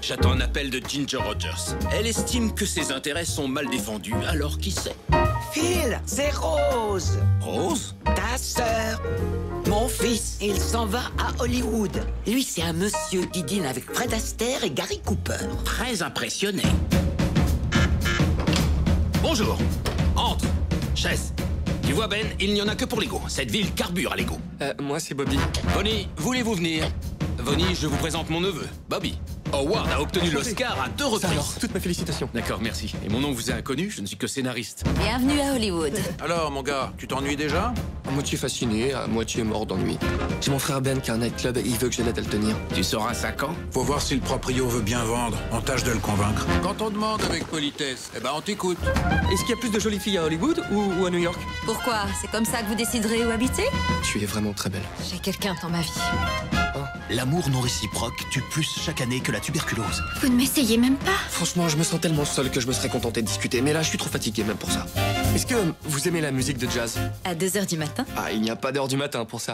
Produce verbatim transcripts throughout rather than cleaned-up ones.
J'attends un appel de Ginger Rogers. Elle estime que ses intérêts sont mal défendus, alors qui sait? Phil, c'est Rose. Rose? Ta sœur. Mon fils, il s'en va à Hollywood. Lui, c'est un monsieur qui dîne avec Fred Astaire et Gary Cooper. Très impressionné. Bonjour. Entre. Chaise. Tu vois, Ben, il n'y en a que pour l'ego. Cette ville carbure à l'ego. Euh, moi, c'est Bobby. Bonnie, voulez-vous venir? Bonnie, je vous présente mon neveu, Bobby. Howard a obtenu l'Oscar à deux reprises. Alors, toutes mes félicitations. D'accord, merci. Et mon nom vous est inconnu, je ne suis que scénariste. Bienvenue à Hollywood. Alors, mon gars, tu t'ennuies déjà? À moitié fasciné, à moitié mort d'ennui. J'ai mon frère Ben qui a un nightclub et il veut que je l'aide à le tenir. Tu sauras cinq ans? Faut voir si le proprio veut bien vendre. On tâche de le convaincre. Quand on demande avec politesse, eh ben on t'écoute. Est-ce qu'il y a plus de jolies filles à Hollywood ou, ou à New York? Pourquoi? C'est comme ça que vous déciderez où habiter? Tu es vraiment très belle. J'ai quelqu'un dans ma vie. L'amour non réciproque tue plus chaque année que la tuberculose. Vous ne m'essayez même pas. Franchement, je me sens tellement seul que je me serais contenté de discuter. Mais là, je suis trop fatigué même pour ça. Est-ce que vous aimez la musique de jazz? À deux heures du matin? Ah, il n'y a pas d'heure du matin pour ça.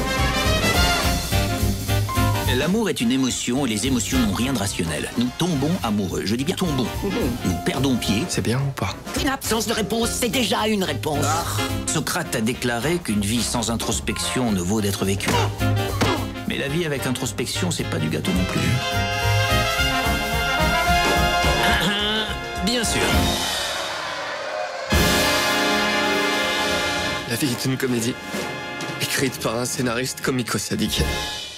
L'amour est une émotion et les émotions n'ont rien de rationnel. Nous tombons amoureux. Je dis bien tombons. Nous perdons pied. C'est bien ou pas? Une absence de réponse, c'est déjà une réponse. Socrate a déclaré qu'une vie sans introspection ne vaut d'être vécue. Mais la vie avec introspection, c'est pas du gâteau non plus. Bien sûr. La vie est une comédie. Écrite par un scénariste comico-sadique.